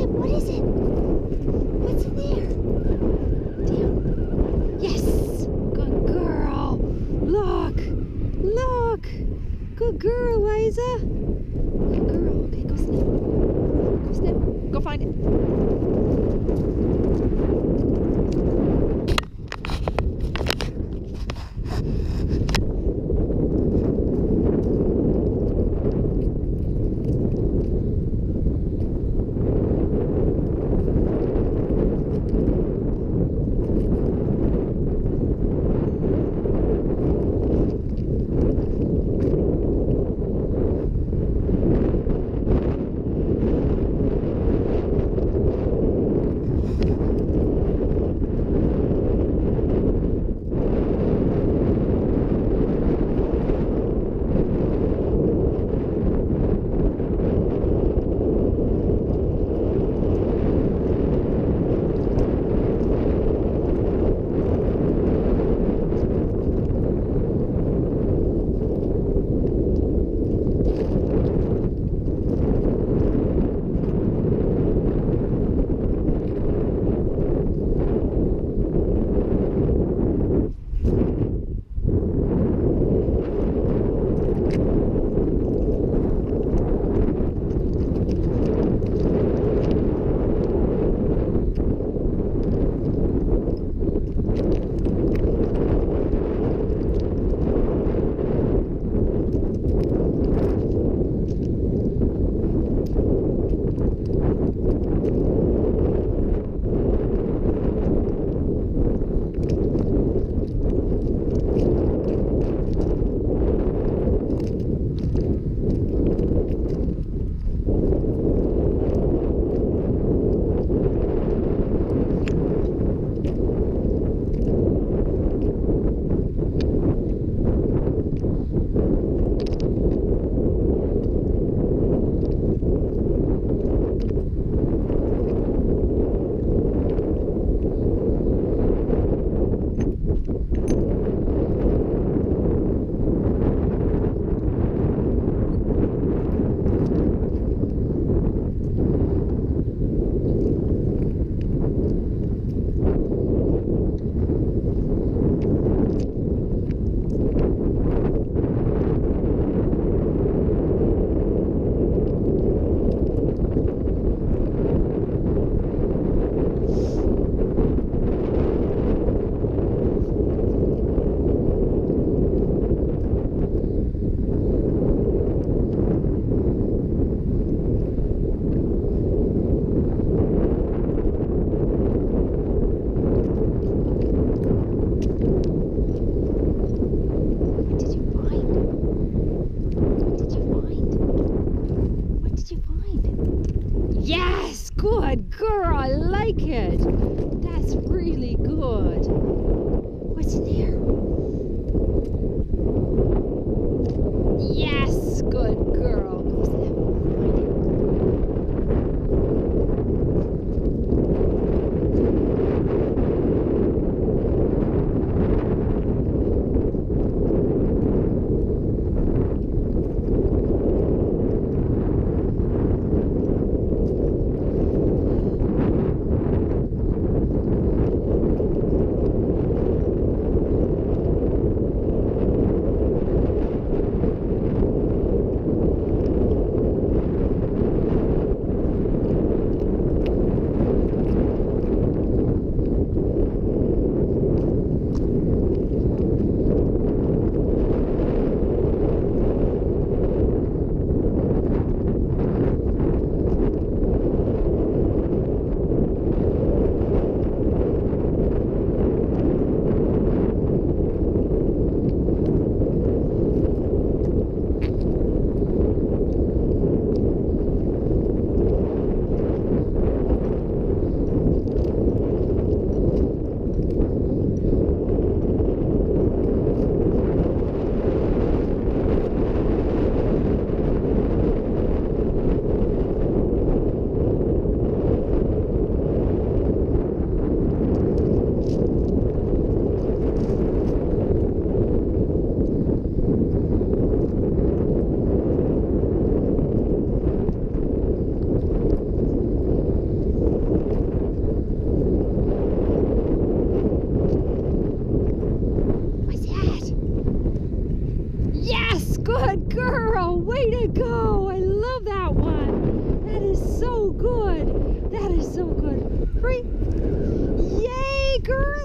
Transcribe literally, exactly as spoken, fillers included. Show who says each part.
Speaker 1: What is it? What's in there? Damn. Yes! Good girl! Look! Look! Good girl, Liza! Good girl. Okay, go sniff. Go sniff. Go find it. Yes, good girl, I like it. That's really good. What's in there? Yes, good girl. Go sniff. Find it. girl! Way to go! I love that one! That is so good! That is so good! Hurry! Yay, girl!